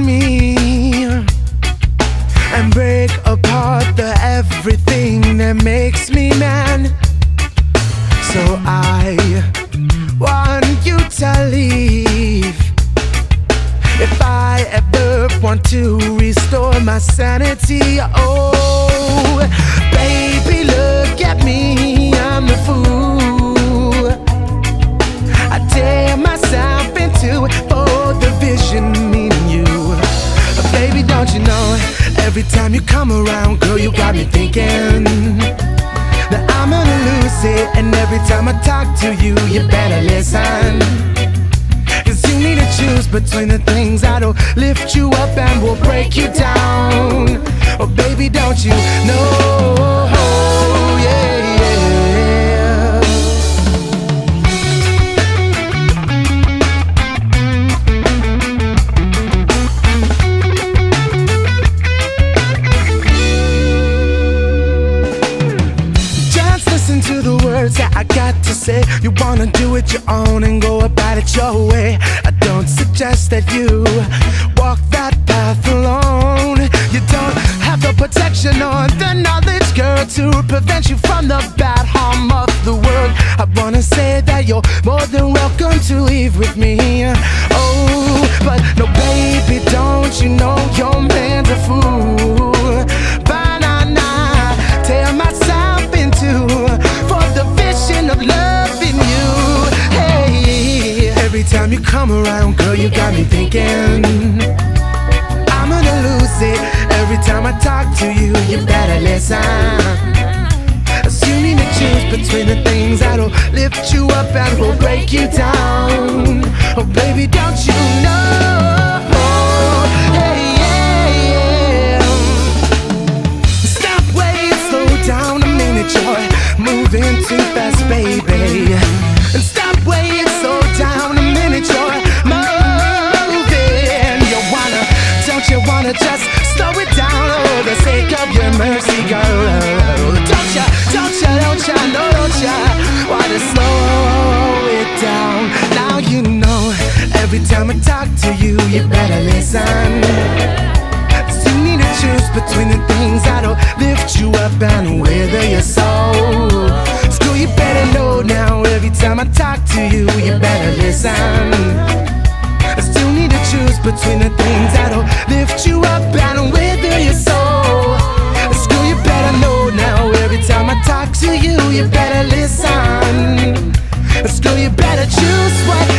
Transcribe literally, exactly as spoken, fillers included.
on me and break apart the everything that makes me man. So I want you to leave. If I ever want to restore my sanity, oh, baby, look at me, I'm the fool. I tear myself into for the vision in you. But baby, don't you know, every time you come around, girl, you got me thinking that I'm gonna lose it. And every time I talk to you, you better listen, cause you need to choose between the things that'll lift you up and will break you down. Oh baby, don't you know, yeah, yeah. Just listen to the words that I got to say. You wanna do it your own and go about it your way. I don't suggest that you walk that path alone. You don't have the protection or the knowledge, girl, to prevent you from the bad harm of the world. I wanna say that you're more than welcome to leave with me. Oh, but no, baby, don't you know your man's a fool? Banana, tear myself into for the vision of love in you. Hey, every time you come around, girl, you got me thinking I'm gonna lose it. Every time I talk to you, you better listen, cause you need to choose between the things that'll lift you up and will break you down. Oh baby, don't you know, hey, yeah, yeah. Stop, wait, slow down a minute, you're moving too fast, baby. And stop, wait, slow down a minute, you're moving. You wanna, don't you wanna just slow it down, oh, the sake of your mercy, girl. Don't ya, don't ya, don't ya, no, don't ya wanna slow it down. Now you know, every time I talk to you, you better listen, cause you need to choose between the things that'll lift you up and wither your soul. So you better know now, every time I talk to you, you better listen. I still need to choose between the things that'll lift you up and wither your soul. Still, you better know now, every time I talk to you, you better listen. Still, you better choose what